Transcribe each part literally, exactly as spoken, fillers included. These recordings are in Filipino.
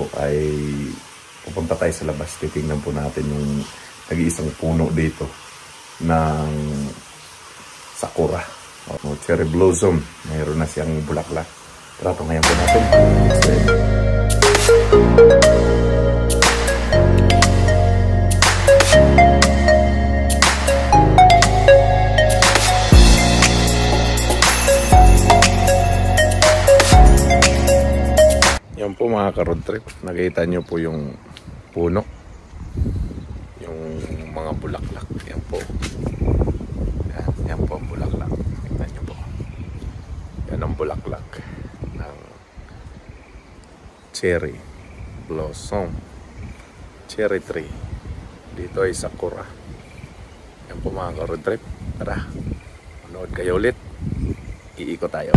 ay pupunta tayo sa labas. Titingnan po natin yung nag-iisang puno dito ng sakura o cherry blossom. Mayroon na siyang bulaklak. Tara, ngayon po natin. Yan po mga ka-road trip. Nakita nyo po yung puno. Yung mga bulaklak. Yan po. Yan, yan po ang bulaklak. Tingnan nyo po. Yan ang bulaklak ng cherry blossom. Cherry tree. Dito ay sakura. Yan po mga ka-road trip. Tara, manood kayo ulit. Iikot tayo.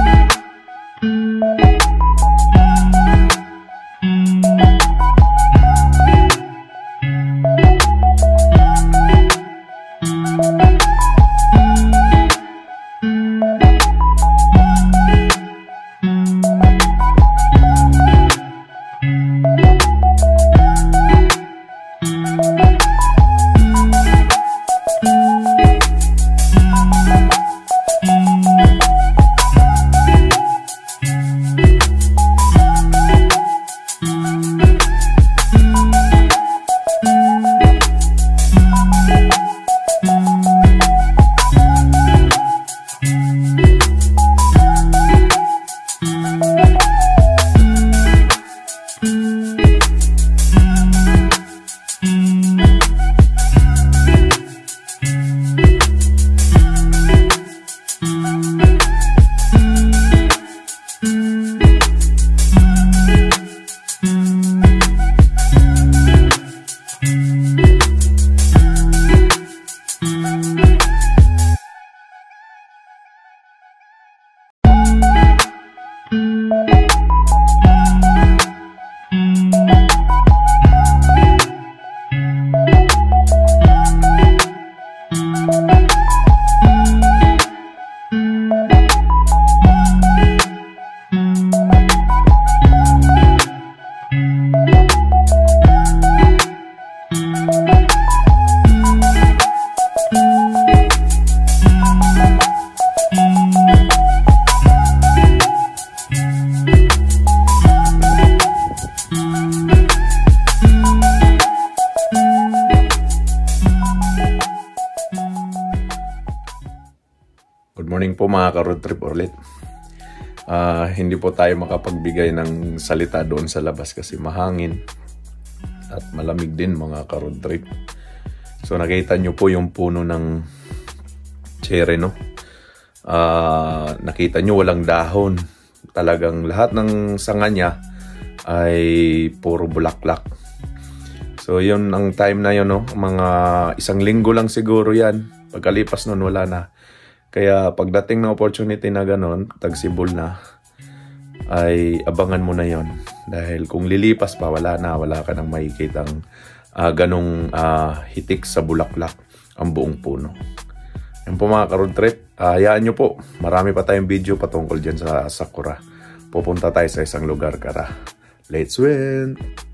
Good morning po mga ka-road trip ulit. Uh, hindi po tayo makapagbigay ng salita doon sa labas kasi mahangin at malamig din mga ka-road trip. So nakita nyo po yung puno ng cherry, no? Uh, nakita nyo walang dahon. Talagang lahat ng sanga niya ay puro bulaklak. So yun ang time na yun, no? Mga isang linggo lang siguro yan. Pagkalipas nun wala na. Kaya pagdating na opportunity na ganon, tagsibol na, ay abangan mo na yon. Dahil kung lilipas pa, wala na, wala ka nang makikitang uh, ganong uh, hitik sa bulaklak ang buong puno. Yan po mga ka-road trip, uh, hayaan nyo po, marami pa tayong video patungkol dyan sa sakura. Pupunta tayo sa isang lugar, kara. Let's win!